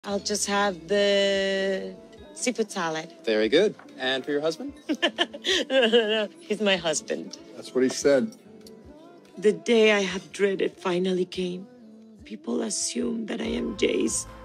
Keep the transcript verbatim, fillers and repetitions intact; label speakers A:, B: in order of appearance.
A: I'll just have the seafood salad.
B: Very good. And for your husband?
A: no, no, no. He's my husband.
C: That's what he said.
A: The day I have dreaded finally came. People assume that I am Jay's